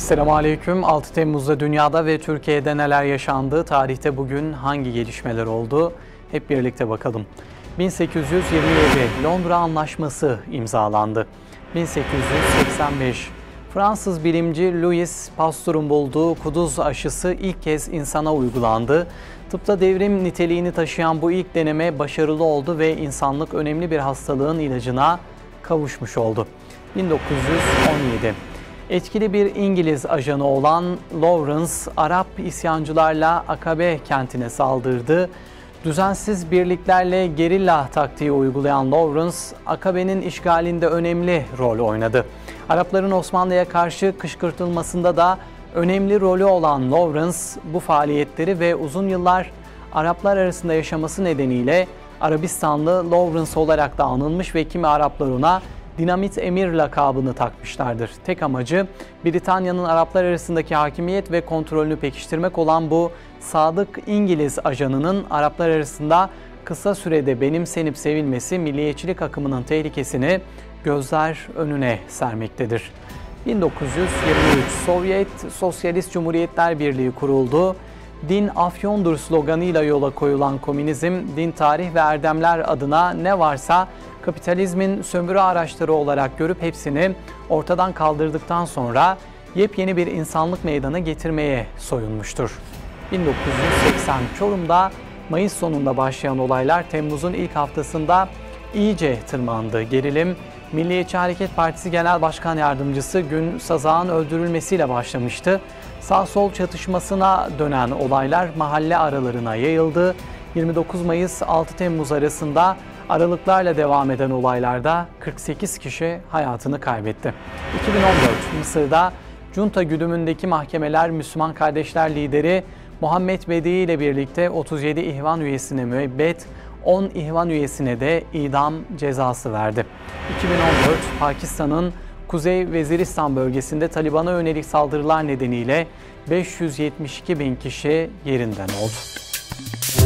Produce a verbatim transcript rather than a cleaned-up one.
Selamünaleyküm. altı Temmuz'da dünyada ve Türkiye'de neler yaşandı? Tarihte bugün hangi gelişmeler oldu? Hep birlikte bakalım. bin sekiz yüz yirmi yedi Londra Anlaşması imzalandı. bin sekiz yüz seksen beş Fransız bilimci Louis Pasteur'un bulduğu kuduz aşısı ilk kez insana uygulandı. Tıpta devrim niteliğini taşıyan bu ilk deneme başarılı oldu ve insanlık önemli bir hastalığın ilacına kavuşmuş oldu. bin dokuz yüz on yedi Etkili bir İngiliz ajanı olan Lawrence, Arap isyancılarla Akabe kentine saldırdı. Düzensiz birliklerle gerilla taktiği uygulayan Lawrence, Akabe'nin işgalinde önemli rol oynadı. Arapların Osmanlı'ya karşı kışkırtılmasında da önemli rolü olan Lawrence, bu faaliyetleri ve uzun yıllar Araplar arasında yaşaması nedeniyle Arabistanlı Lawrence olarak da anılmış ve kimi Araplar ona Dinamit Emir lakabını takmışlardır. Tek amacı Britanya'nın Araplar arasındaki hakimiyet ve kontrolünü pekiştirmek olan bu sadık İngiliz ajanının Araplar arasında kısa sürede benimsenip sevilmesi milliyetçilik akımının tehlikesini gözler önüne sermektedir. bin dokuz yüz yirmi üç Sovyet Sosyalist Cumhuriyetler Birliği kuruldu. Din afyondur sloganıyla yola koyulan komünizm, din, tarih ve erdemler adına ne varsa kapitalizmin sömürü araçları olarak görüp hepsini ortadan kaldırdıktan sonra yepyeni bir insanlık meydana getirmeye soyunmuştur. bin dokuz yüz seksen Çorum'da Mayıs sonunda başlayan olaylar Temmuz'un ilk haftasında iyice tırmandı. Gerilim, Milliyetçi Hareket Partisi Genel Başkan Yardımcısı Gün Sazak'ın öldürülmesiyle başlamıştı. Sağ-sol çatışmasına dönen olaylar mahalle aralarına yayıldı. yirmi dokuz Mayıs altı Temmuz arasında aralıklarla devam eden olaylarda kırk sekiz kişi hayatını kaybetti. iki bin on dört Mısır'da junta güdümündeki mahkemeler Müslüman Kardeşler lideri Muhammed Bedi ile birlikte otuz yedi ihvan üyesine müebbet, on ihvan üyesine de idam cezası verdi. iki bin on dört Pakistan'ın Kuzey Veziristan bölgesinde Taliban'a yönelik saldırılar nedeniyle beş yüz yetmiş iki bin kişi yerinden oldu.